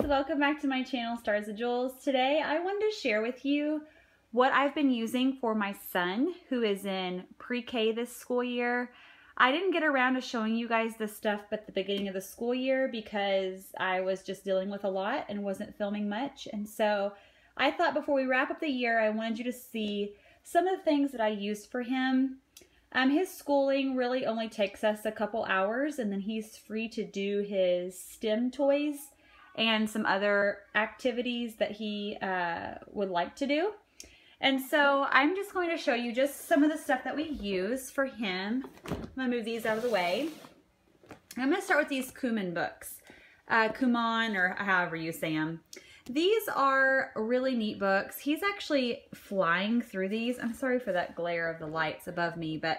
welcome back to my channel, Stars of Jewels. Today I wanted to share with you what I've been using for my son who is in pre-K this school year. I didn't get around to showing you guys this stuff at the beginning of the school year because I was just dealing with a lot and wasn't filming much. And so I thought before we wrap up the year, I wanted you to see some of the things that I used for him. His schooling really only takes us a couple hours, and then he's free to do his STEM toys and some other activities that he would like to do. And so I'm just going to show you just some of the stuff that we use for him. I'm going to move these out of the way. I'm going to start with these Kumon books. Kumon, or however you say them. These are really neat books. He's actually flying through these. I'm sorry for that glare of the lights above me, but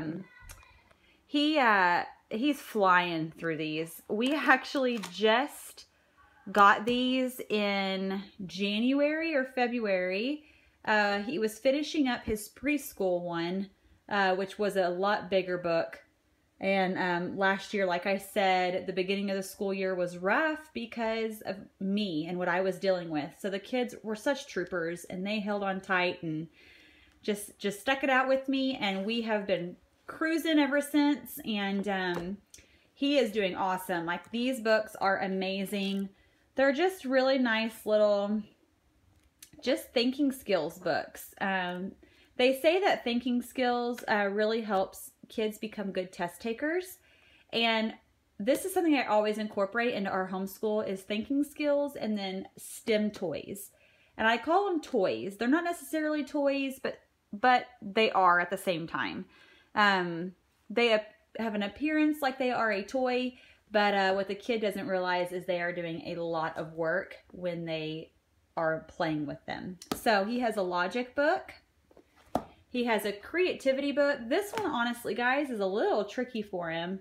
he's flying through these. We actually just got these in January or February. He was finishing up his preschool one, which was a lot bigger book. And last year, like I said, the beginning of the school year was rough because of me and what I was dealing with. So the kids were such troopers, and they held on tight and just stuck it out with me. And we have been cruising ever since. And he is doing awesome. Like, these books are amazing. They're just really nice little, just thinking skills books. They say that thinking skills really helps kids become good test takers, and this is something I always incorporate into our homeschool is thinking skills and then STEM toys. And I call them toys. They're not necessarily toys, but they are at the same time. They have an appearance like they are a toy, but what the kid doesn't realize is they are doing a lot of work when they are playing with them. So he has a logic book. He has a creativity book. This one, honestly, guys, is a little tricky for him.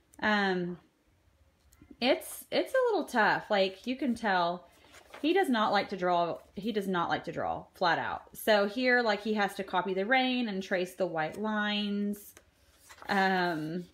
It's a little tough. Like, you can tell he does not like to draw. He does not like to draw, flat out. So here, like, he has to copy the rain and trace the white lines. And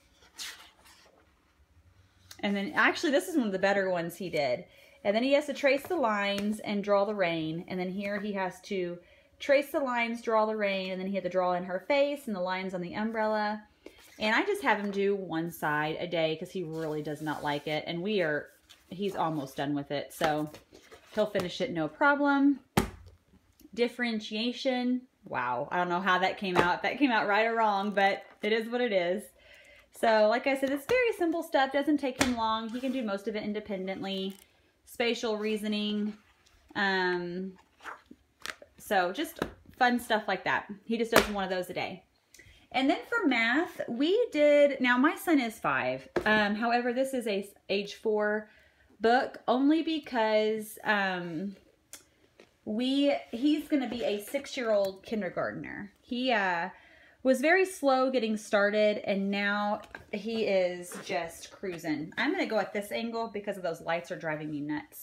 then, actually, this is one of the better ones he did. And then he has to trace the lines and draw the rain. And then here he has to trace the lines, draw the rain, and then he had to draw in her face and the lines on the umbrella. And I just have him do one side a day because he really does not like it. And he's almost done with it. So he'll finish it no problem. Differentiation. Wow. I don't know how that came out. If that came out right or wrong, but it is what it is. So like I said, it's very simple stuff. Doesn't take him long. He can do most of it independently. Spatial reasoning. So just fun stuff like that. He just does one of those a day. And then for math, we did, now my son is 5. However, this is a age 4 book only because he's going to be a 6-year-old kindergartner. He was very slow getting started, and now he is just cruising. I'm going to go at this angle because of those lights are driving me nuts.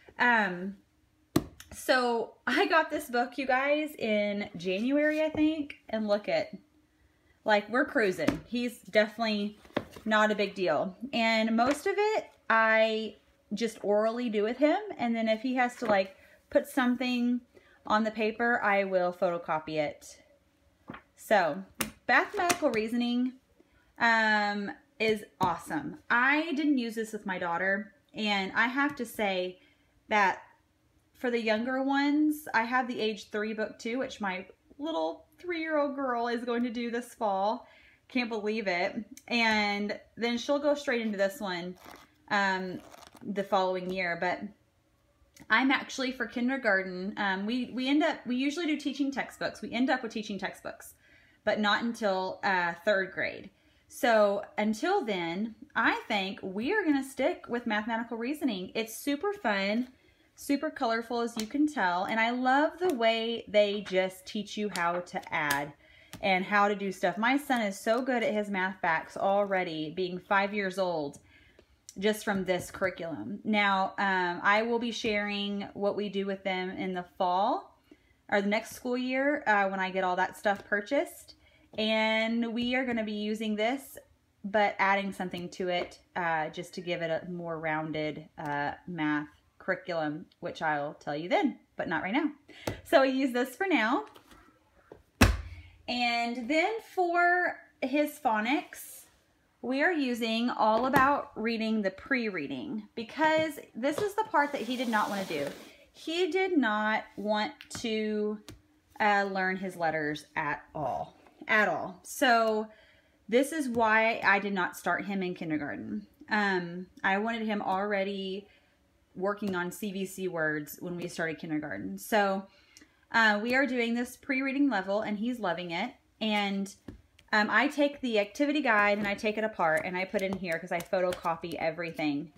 So I got this book, you guys, in January, I think, and look at, like, we're cruising. He's definitely not a big deal. And most of it I just orally do with him, and then if he has to, like, put something on the paper, I will photocopy it. So mathematical reasoning is awesome. I didn't use this with my daughter, and I have to say that for the younger ones, I have the age 3 book too, which my little 3-year-old girl is going to do this fall. Can't believe it. And then she'll go straight into this one the following year. But I'm actually for kindergarten. We usually do teaching textbooks. We end up with teaching textbooks, but not until 3rd grade. So until then, I think we are going to stick with mathematical reasoning. It's super fun. Super colorful, as you can tell, and I love the way they just teach you how to add and how to do stuff. My son is so good at his math facts already, being 5 years old, just from this curriculum. Now, I will be sharing what we do with them in the fall, or the next school year, when I get all that stuff purchased. And we are going to be using this, but adding something to it, just to give it a more rounded math curriculum, which I'll tell you then, but not right now. So we use this for now. And then for his phonics, we are using All About Reading the pre-reading, because this is the part that he did not want to do. He did not want to learn his letters at all. So this is why I did not start him in kindergarten. I wanted him already working on CVC words when we started kindergarten. So we are doing this pre-reading level, and he's loving it. And I take the activity guide and I take it apart and I put it in here because I photocopy everything.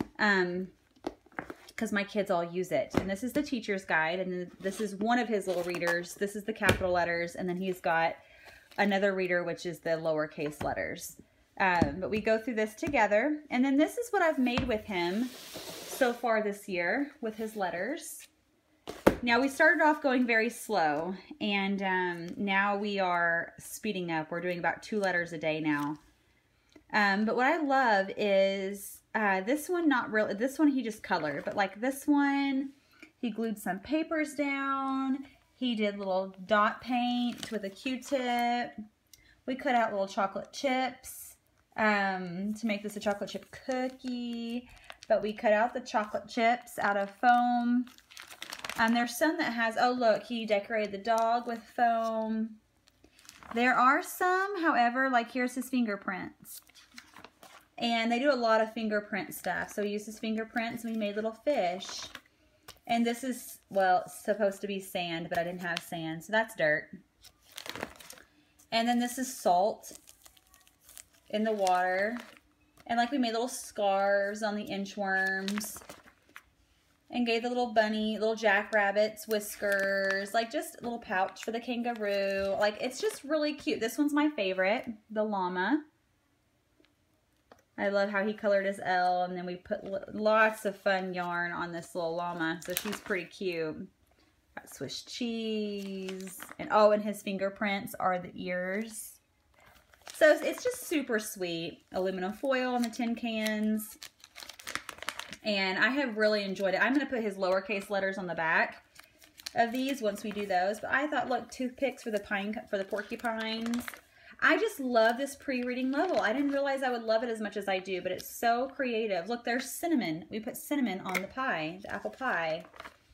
Because my kids all use it. And this is the teacher's guide, and this is one of his little readers. This is the capital letters, and then he's got another reader, which is the lowercase letters. But we go through this together, and then this is what I've made with him so far this year with his letters. Now we started off going very slow, and now we are speeding up. We're doing about 2 letters a day now. But what I love is this one, not really, this one he just colored, but like this one, he glued some papers down. He did little dot paint with a Q-tip. We cut out little chocolate chips to make this a chocolate chip cookie, but we cut out the chocolate chips out of foam. There's some that has, oh look, he decorated the dog with foam. There are some, however, like here's his fingerprints. And they do a lot of fingerprint stuff. So we used his fingerprints and we made little fish. And this is, well, it's supposed to be sand, but I didn't have sand, so that's dirt. And then this is salt in the water. And like we made little scarves on the inchworms. And gave the little bunny, little jackrabbits, whiskers, like just a little pouch for the kangaroo. Like, it's just really cute. This one's my favorite, the llama. I love how he colored his L, and then we put lots of fun yarn on this little llama, so she's pretty cute. Got Swiss cheese, and oh, and his fingerprints are the ears. So it's just super sweet. Aluminum foil on the tin cans. And I have really enjoyed it. I'm going to put his lowercase letters on the back of these once we do those. But I thought, look, toothpicks for the porcupines. I just love this pre-reading level. I didn't realize I would love it as much as I do, but it's so creative. Look, there's cinnamon. We put cinnamon on the pie, the apple pie.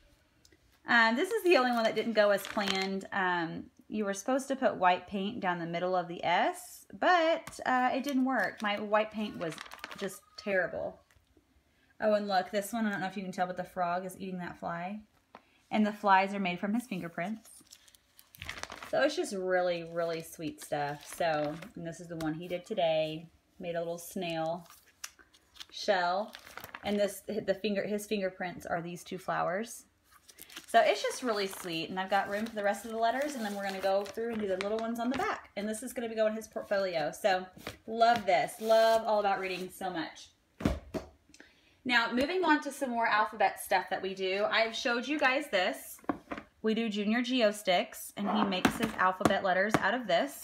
This is the only one that didn't go as planned. You were supposed to put white paint down the middle of the S, but it didn't work. My white paint was just terrible. Oh, and look, this one, I don't know if you can tell, but the frog is eating that fly. And the flies are made from his fingerprints. So it's just really, really sweet stuff. So, and this is the one he did today. Made a little snail shell. And this, his fingerprints are these 2 flowers. So it's just really sweet. And I've got room for the rest of the letters. And then we're going to go through and do the little ones on the back. And this is going to be going in his portfolio. So love this. Love All About Reading so much. Now, moving on to some more alphabet stuff that we do. I've showed you guys this. We do Junior Geo Sticks, and he makes his alphabet letters out of this.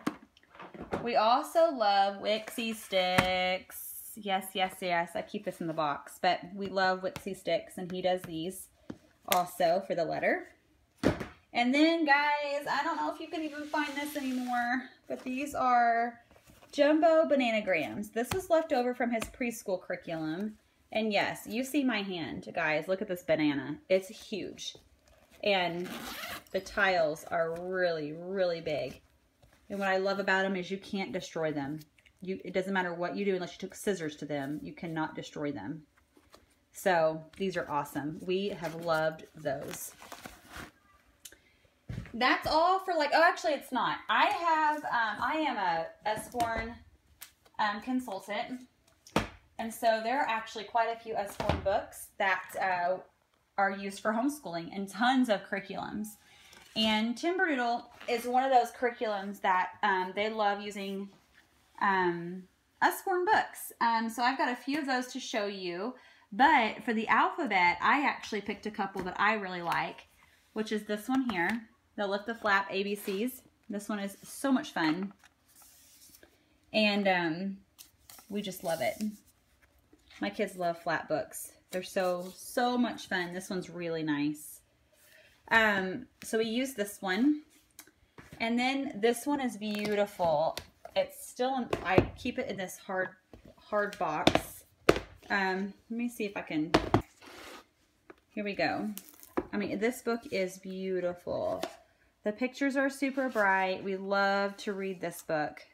We also love Wixie Sticks. Yes, yes, yes. I keep this in the box, but we love Wixie Sticks, and he does these also for the letter. And then, guys, I don't know if you can even find this anymore, but these are Jumbo Bananagrams. This was left over from his preschool curriculum. And yes, you see my hand, guys. Look at this banana. It's huge. And the tiles are really, really big. And what I love about them is you can't destroy them. It doesn't matter what you do unless you took scissors to them. You cannot destroy them. So these are awesome. We have loved those. That's all for like, oh, actually it's not. I am a Usborne consultant. And so there are actually quite a few Usborne books that are used for homeschooling and tons of curriculums. And Timberdoodle is one of those curriculums that they love using Usborne books. So I've got a few of those to show you. But for the alphabet, I actually picked a couple that I really like, which is this one here, the Lift the Flap ABCs. This one is so much fun. And we just love it. My kids love flat books. They're so much fun. This one's really nice. So we use this one. And then this one is beautiful. It's still, I keep it in this hard box. Let me see if I can, here we go. I mean, this book is beautiful. The pictures are super bright. We love to read this book.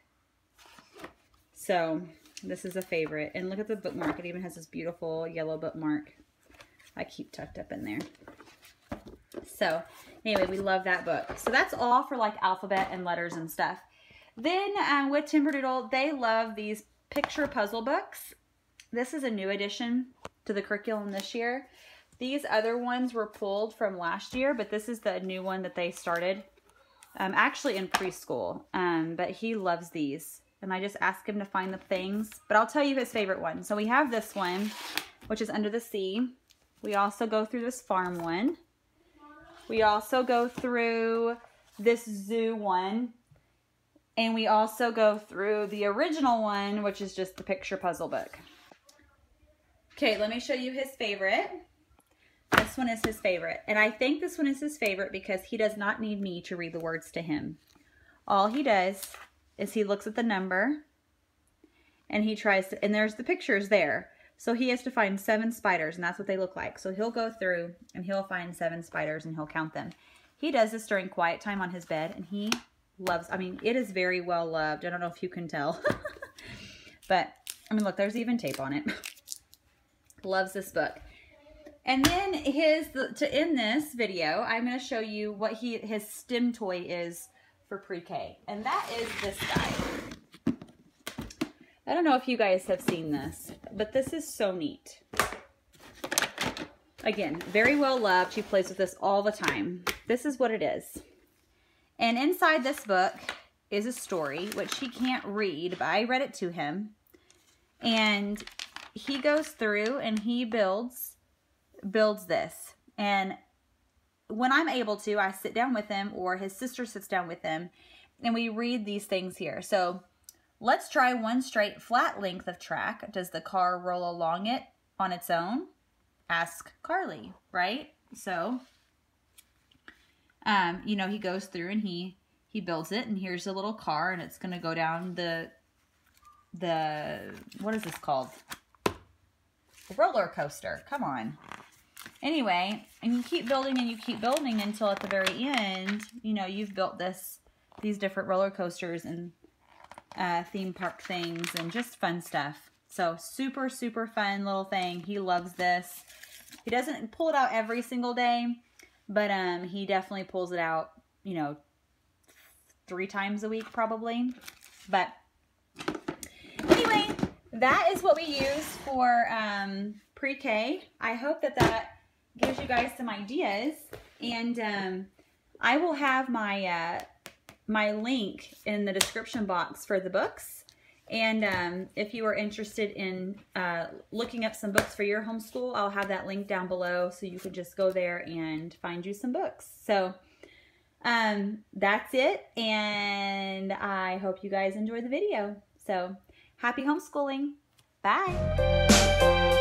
So this is a favorite. And look at the bookmark. It even has this beautiful yellow bookmark I keep tucked up in there. So anyway, we love that book. So that's all for like alphabet and letters and stuff. Then with Timberdoodle, they love these picture puzzle books. This is a new addition to the curriculum this year. These other ones were pulled from last year, but this is the new one that they started actually in preschool. But he loves these. And I just ask him to find the things. But I'll tell you his favorite one. So we have this one, which is Under the Sea. We also go through this farm one. We also go through this zoo one. And we also go through the original one, which is just the picture puzzle book. Okay, let me show you his favorite. This one is his favorite. And I think this one is his favorite because he does not need me to read the words to him. All he does is he looks at the number and he tries to, and there's the pictures there. So he has to find 7 spiders, and that's what they look like. So he'll go through and he'll find 7 spiders and he'll count them. He does this during quiet time on his bed, and he loves, I mean, it is very well loved. I don't know if you can tell. But, I mean, look, there's even tape on it. Loves this book. And then to end this video, I'm going to show you what his STEM toy is for pre-K. And that is this guy. I don't know if you guys have seen this, but this is so neat. Again, very well loved. He plays with this all the time. This is what it is. And inside this book is a story, which he can't read, but I read it to him. And he goes through and he builds this. And when I'm able to, I sit down with him, or his sister sits down with him, and we read these things here. So let's try one straight flat length of track. Does the car roll along it on its own? Ask Carly, right? So, you know, he goes through and he builds it, and here's a little car, and it's going to go down the what is this called? A roller coaster. Come on. Anyway, and you keep building and you keep building until at the very end, you know, you've built these different roller coasters and theme park things and just fun stuff. So super, super fun little thing. He loves this. He doesn't pull it out every single day, but he definitely pulls it out, you know, 3 times a week probably. But anyway, that is what we use for pre-K. I hope that gives you guys some ideas, and I will have my my link in the description box for the books. And if you are interested in looking up some books for your homeschool, I'll have that link down below, so you can just go there and find you some books. So that's it, and I hope you guys enjoyed the video. So happy homeschooling. Bye.